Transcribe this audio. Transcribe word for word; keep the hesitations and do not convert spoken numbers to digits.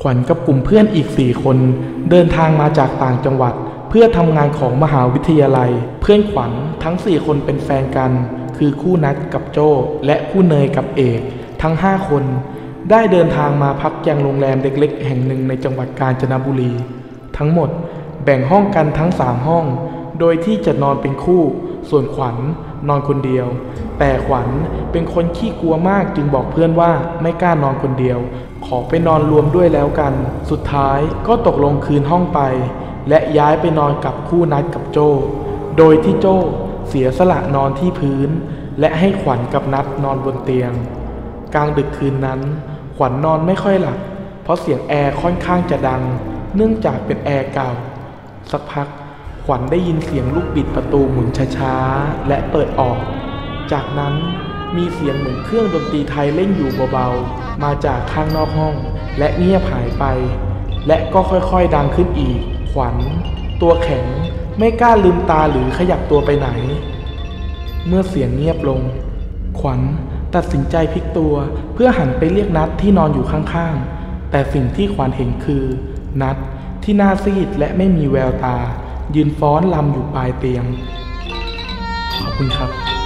ขวัญกับกลุ่มเพื่อนอีกสี่คนเดินทางมาจากต่างจังหวัดเพื่อทำงานของมหาวิทยาลัยเพื่อนขวัญทั้งสี่คนเป็นแฟนกันคือคู่นัดกับโจ้และคู่เนยกับเอกทั้งห้าคนได้เดินทางมาพักยังโรงแรมเล็กๆแห่งหนึ่งในจังหวัดกาญจนบุรีทั้งหมดแบ่งห้องกันทั้งสามห้องโดยที่จะนอนเป็นคู่ส่วนขวัญนอนคนเดียวแต่ขวัญเป็นคนขี้กลัวมากจึงบอกเพื่อนว่าไม่กล้านอนคนเดียวขอไปนอนรวมด้วยแล้วกันสุดท้ายก็ตกลงคืนห้องไปและย้ายไปนอนกับคู่นัดกับโจ้โดยที่โจ้เสียสละนอนที่พื้นและให้ขวัญกับนัดนอนบนเตียงกลางดึกคืนนั้นขวัญนอนไม่ค่อยหลับเพราะเสียงแอร์ค่อนข้างจะดังเนื่องจากเป็นแอร์เก่าสักพักขวัญได้ยินเสียงลูกบิดประตูหมุนช้าๆและเปิดออกจากนั้นมีเสียงเหมือนเครื่องดนตรีไทยเล่นอยู่เบาๆมาจากข้างนอกห้องและเงียบหายไปและก็ค่อยๆดังขึ้นอีกขวัญตัวแข็งไม่กล้าลืมตาหรือขยับตัวไปไหนเมื่อเสียงเงียบลงขวัญตัดสินใจพลิกตัวเพื่อหันไปเรียกนัดที่นอนอยู่ข้างๆแต่สิ่งที่ขวัญเห็นคือนัดที่หน้าซีดและไม่มีแววตายืนฟ้อนรำอยู่ปลายเตียงขอบคุณครับ